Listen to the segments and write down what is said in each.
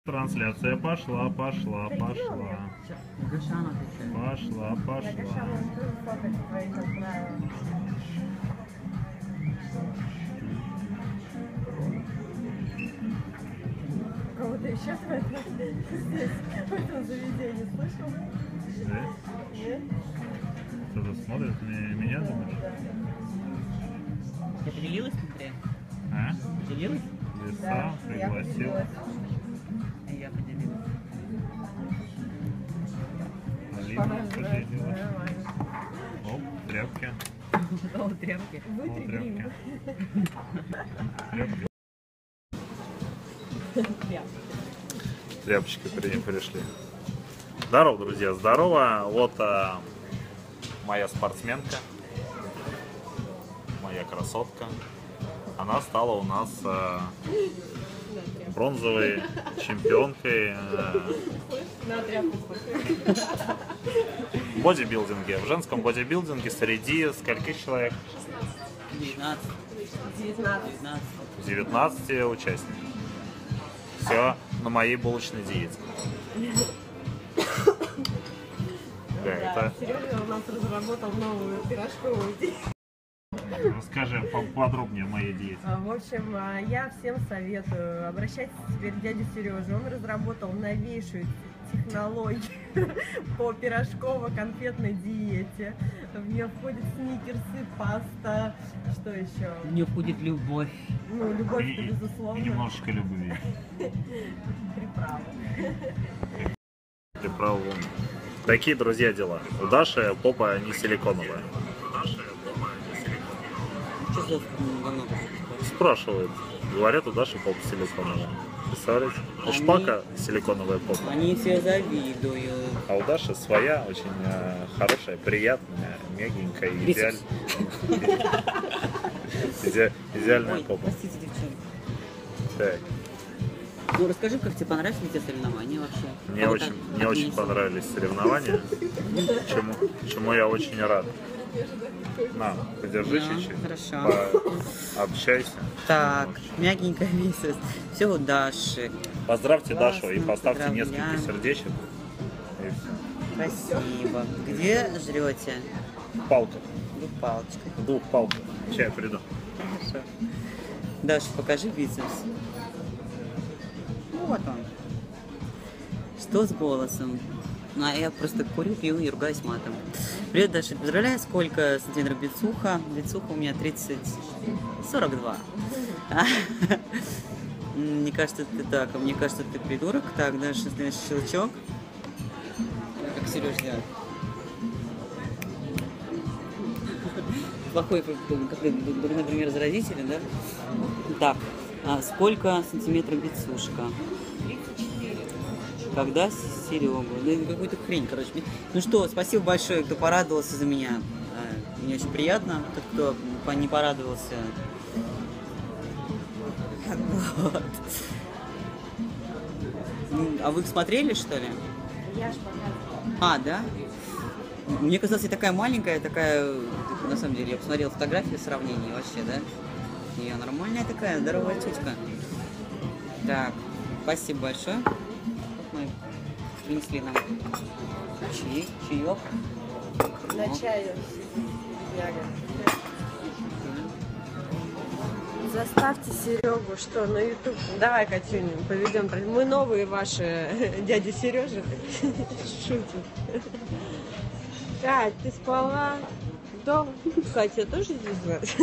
Трансляция пошла. Пошла. Кого-то еще здесь, в этом заведении, слышал? Да? Нет? Кто-то смотрит меня, думаешь? Ты поделилась, смотри? А? Поделилась? Лиса пригласил. А я поделилась. Алина поделилась. Оп, тряпки. О, тряпки. Вытри грим. Тряпки. Тряпочки пришли. Здорово, друзья, здорово. Вот моя спортсменка, моя красотка. Она стала у нас бронзовой чемпионкой в бодибилдинге. В женском бодибилдинге среди скольких человек? 19 участников. Все на моей булочной диете. Да, Сережа у нас разработал новую пирожковую диету. Расскажи поподробнее о моей диете. В общем, я всем советую. Обращайтесь теперь к дяде Сереже. Он разработал новейшую технологию по пирожково-конфетной диете. В нее входят сникерсы, паста, что еще? В нее входит любовь. Ну, любовь, безусловно. И немножечко любви. Приправы. Приправы. Такие, друзья, дела. У Даши попа не силиконовая. Что за говно? Спрашивают. Говорят, у Даши попа силиконовая. Представляете? У Шпака силиконовая попа. Они все завидуют. А у Даши своя, очень хорошая, приятная, мягенькая, идеальная Ой, попа. простите, девчонки. Так. Ну, расскажи, как тебе понравились эти соревнования вообще? Мне очень понравились соревнования, чему я очень рад. На, подержи чуть-чуть. Хорошо. Общайся. Так, мягенькая месяц. Все у Даши. Поздравьте Классно, Дашу и поставьте поздравляем. несколько сердечек. И все. Спасибо. Где жрете? Палка. Палочкой. В двух палках. Чай приду. Хорошо. Даша, покажи бицепс. Вот он. Что с голосом? Ну, а я просто курю, пью и ругаюсь матом. Привет, Даша. Поздравляю, сколько сантиметров бицуха? Бицуха у меня 42. Мне кажется, ты так, а мне кажется, ты придурок. Так, Даша, знаешь, щелчок. Как Сереж делает. Плохой, например, за родителей, да? Так, а сколько сантиметров бицушка? Когда Серега? Ну, какую-то хрень, короче. Ну что, спасибо большое, кто порадовался за меня. Мне очень приятно. Тот, кто не порадовался. Вот. А вы их смотрели, что ли? Я ж показывала. А, да? Мне казалось, я такая маленькая, такая... На самом деле, я посмотрела фотографии сравнения вообще, да? Я нормальная такая, здоровая тетка. Так, спасибо большое. Мы принесли нам чаек. На чаю. Заставьте Серегу, что, на YouTube? Давай, Катюня, поведем. Мы новые ваши дяди Сережи. Шутим. Кать, ты спала? Да. Катя тоже здесь?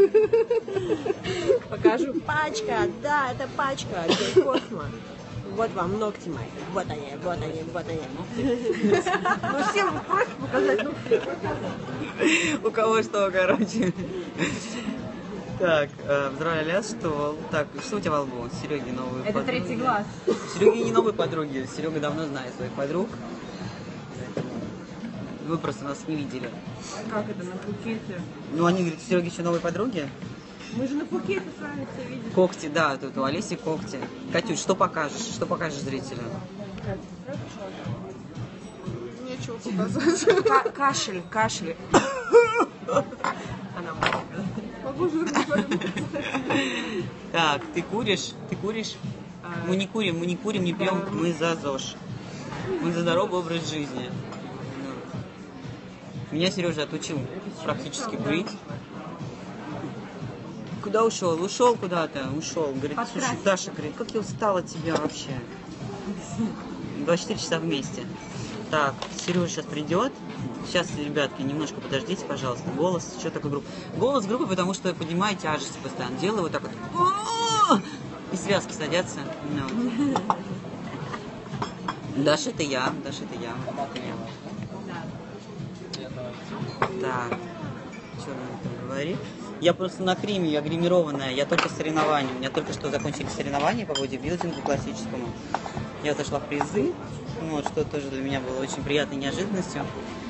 Покажу. Пачка. Да, это пачка. Космо. Вот вам ногти мои. Вот они. Ну всем вы просите показать ногти. У кого что, короче. Так, поздравляю, что... Так, что у тебя во лбу? Сереги новые подруги. Это третий глаз. Сереги не новые подруги. Серега давно знает своих подруг. Вы просто нас не видели. Как это на Пхукете? Ну, они говорят, у Сереги еще новые подруги. Мы же на Пхукете с вами все видели. Когти, да, тут у Олеси когти. Катюш, что покажешь? Что покажешь зрителю? Нечего показать. Кашель. Она могу жирно. Так, ты куришь? Мы не курим, не пьем, мы за ЗОЖ. Мы за здоровый образ жизни. Меня Сережа отучил практически курить. Куда ушел? Ушел куда-то, ушел. Говорит, слушай, Даша, говорит, как я устала от тебя вообще. 24 часа вместе. Так, Сережа сейчас придет. Сейчас, ребятки, немножко подождите, пожалуйста. Голос, что такое группа? Голос группы, потому что я поднимаю тяжести постоянно. Делаю вот так вот. И связки садятся. Даша, это я. Даша, это я. Так, что он там говорит? Я просто на гриме, я гримированная, я только соревнования. У меня только что закончились соревнования по бодибилдингу классическому. Я зашла в призы, вот, что тоже для меня было очень приятной неожиданностью.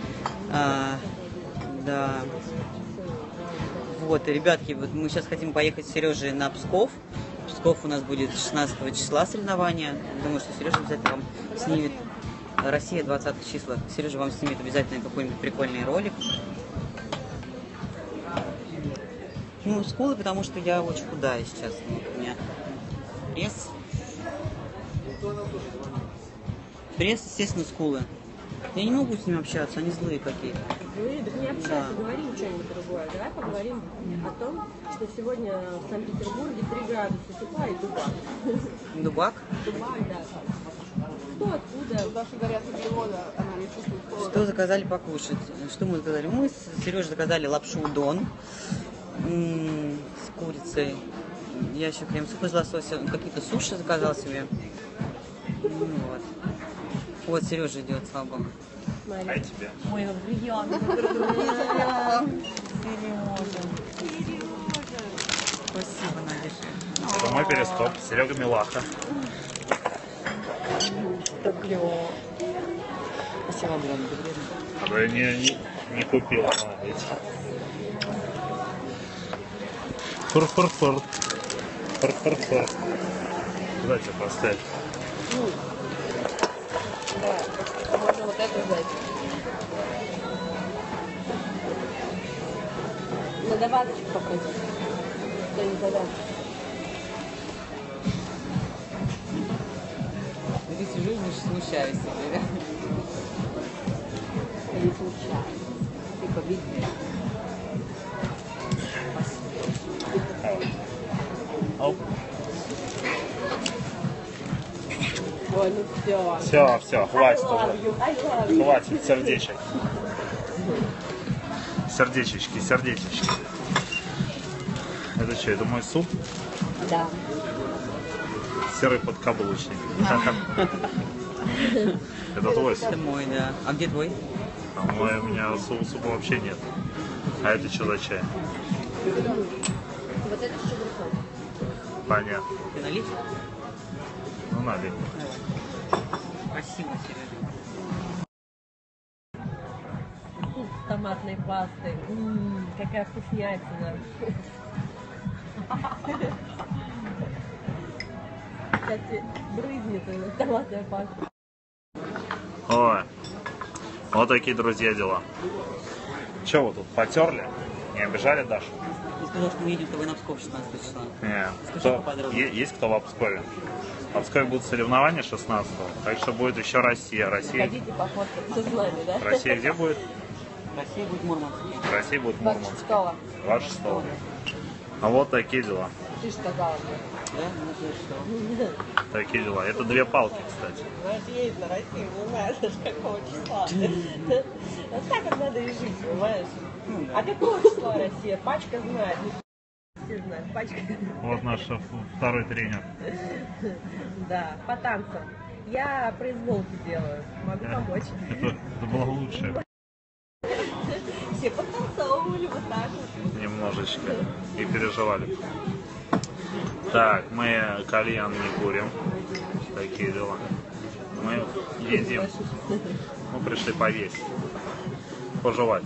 Да. Вот, и, ребятки, вот мы сейчас хотим поехать с Сережей на Псков. Псков у нас будет 16 числа соревнования. Думаю, что Сережа обязательно вам снимет. Россия 20 числа. Сережа вам снимет обязательно какой-нибудь прикольный ролик. Ну, скулы, потому что я очень худая сейчас. У меня пресс. Пресс, естественно, скулы. Я не могу с ними общаться, они злые какие-то. Ну, так не общайся, говорим что-нибудь другое. Давай поговорим о том, что сегодня в Санкт-Петербурге 3 градуса тепла и дубак. Дубак? Дубак, да. Кто откуда? Даша говорят, углевода, она не чувствует холода. Что заказали покушать? Что мы заказали? Мы с Сережей заказали лапшу удон с курицей. Я еще крем-суп из лосося, какие-то суши заказал себе. Вот. Вот Сережа идет, слава богу. А и тебе? Ой, как приятно. Сережа. Спасибо, Надюша. Это мой перископ, Серега Милаха. Так клево. Спасибо огромное. А то я не купил, а ведь. Фур-фур-фур. Фур-фур-фур. Куда тебя поставить? Да, можно вот это взять. Надо ваточку попросить. Что не тогда. Я сижу и не смущаюсь теперь. Я не смущаюсь. Ты победил. Оп. Ой, ну все. Все, хватит уже. Хватит сердечек. Сердечечки. Это что, это мой суп? Да. Серый подкаблучник. Это твой суп? Это мой, да. А где твой? А мой, у меня супа вообще нет. А это что за чай? Вот это шугурсон. Понятно. Ты налить? Ну, налей. Спасибо, Сережа. Вкус томатной пасты. Какая вкуснятина. Кстати, брызнет томатная паста. Ой, вот такие, друзья, дела. Че вы тут, потерли? Не обижали Дашу? Ты сказал, что мы едем с тобой на Псков 16 числа. Нет. Скажи поподробнее. Есть кто в Пскове? В Пскове будут соревнования 16-го, так что будет еще Россия. Ходите пофоткаться с нами, да? Россия где будет? Россия будет Мурманск. Россия будет Мурманск. 26-го. 26-го. А вот такие дела. Ты же сказала мне. Да? Ну, ты что? Такие дела. Это 2 палки, кстати. Знаешь, едет на Россию, не знаешь, какого числа. Вот так вот надо и жить, понимаешь? А какого числа Россия? Пачка знает. Все знают, пачка. Вот наш второй тренер. Да, по танцам. Я произволки делаю. Могу помочь. Это было лучше. Все подтанцовывали вот так вот. Немножечко. И переживали. Так, мы кальян не курим. Такие дела. Мы едим. Мы пришли повесить. Пожевать.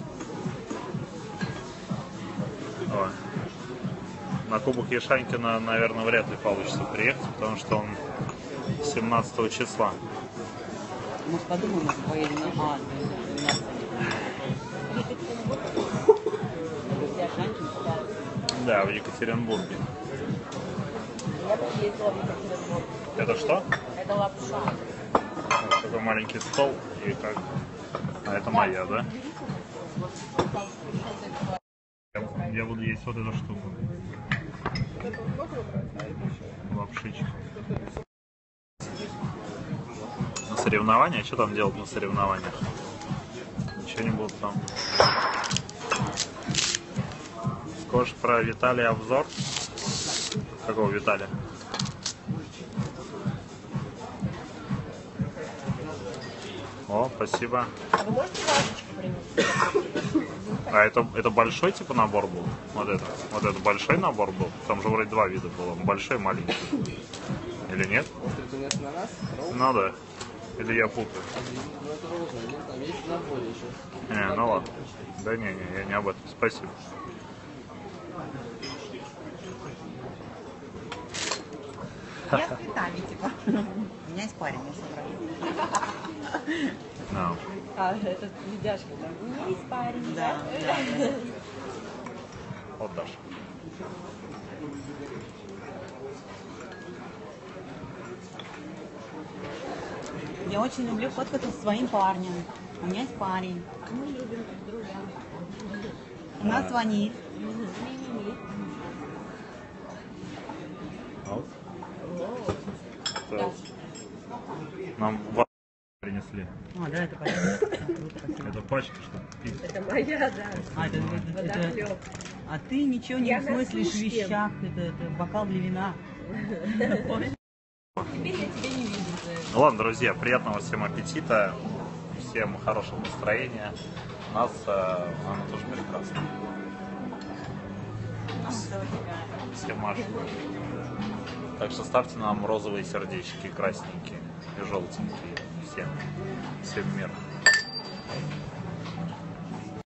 Ой. На Кубок Ешанькина, наверное, вряд ли получится приехать, потому что он 17 числа. Может, подумаем, что поедем на Да, в Екатеринбурге. Я бы ездила в Екатеринбург. Это что? Это лапша. Вот такой маленький стол и как... А это моя, да? Я буду есть вот эту штуку. Лапшичка. На соревнования? Что там делать на соревнованиях? Ничего не будут там. Скажешь про Виталия обзор? Какого Виталия? О, спасибо. А вы можете ложечку принести? А это большой типа набор был? Вот это большой набор был? Там же вроде два вида было. Большой и маленький. Или нет? Острый тунец на нас, ролл. Ну да. Или я путаю? Ну это ролл, нет, там есть набор еще. Не, ну ладно. Да не, я не об этом. Спасибо. Я с цветами, типа. У меня есть парень, если правильно. No. А, это видяшка, да? У меня есть парень, Да, да, да. Вот Даша. Я очень люблю фоткаться со своим парнем. У меня есть парень. Мы любим друг друга. У нас звонит. Ми-ми-ми. Вот. Так. Нам принесли. А, да, это понятно. Это пачка, что ли? Это моя, да. А, это, Водохлеб. а ты ничего не Я на смыслишь в службе. вещах. Это бокал для вина. Теперь я тебя не вижу. Ну ладно, друзья, приятного всем аппетита, всем хорошего настроения. У нас она тоже прекрасна. Все машут. Так что ставьте нам розовые сердечки, красненькие и желтенькие. Всем мир.